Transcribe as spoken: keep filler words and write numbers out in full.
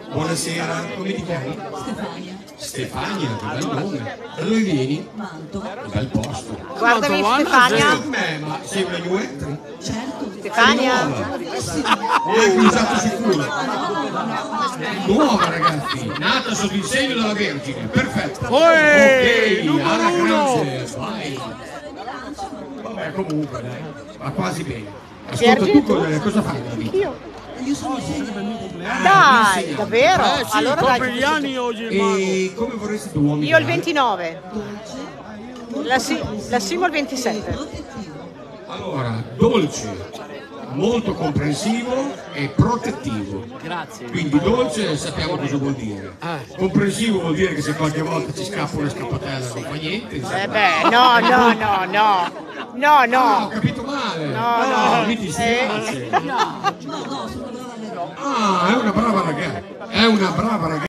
Buonasera, come ti chiami? Stefania. Stefania, che bel nome. Da dove vieni? Manto. Che bel posto. Guardami Stefania. Me, ma sei una new entry? Certo. Stefania. Neanche usato sicuro. Nuova ragazzi, nata sotto il segno della Vergine, perfetto. Oi, Ok, numero alla uno. grande, vai. Vabbè, comunque dai, va quasi bene. Ascolta, Vergine, tu cosa, cosa fai? Io. Io sono insegnante. Dai, davvero? Eh sì, Allora copri dai. gli anni oggi il mago. E come vorresti tu uomini? Io il ventinove. Dolce. La, si la Simo il ventisette. Protettivo. Allora, dolce, molto comprensivo e protettivo. Grazie. Quindi dolce sappiamo cosa vuol dire. Eh. Comprensivo vuol dire che se qualche volta ci scappa una scappatella non fa niente. insomma. Eh beh, no, no, no, no. No, Ah, ho no. capito male. No, Ah, no. mi dispiace. No, no, sono brava alle robe. Ah, è una brava ragazza. È una brava ragazza.